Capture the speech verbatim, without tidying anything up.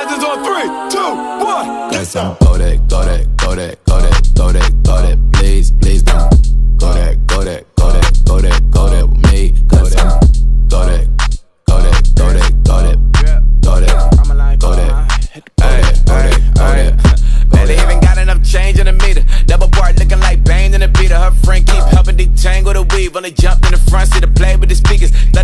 legends on three, two, one. Got some Kodak, Kodak, Kodak, Kodak, Kodak, Kodak. Please, please don't. Kodak, Kodak, Kodak, Kodak, Kodak with me. Got some Kodak, Kodak, Kodak, Kodak, Kodak, Kodak. Hey, hey, hey. Barely even got enough change in the meter. Double part looking like Bane in the beater. Her friend keep helping detangle the weave. Only jumped in the front seat to play with the speakers.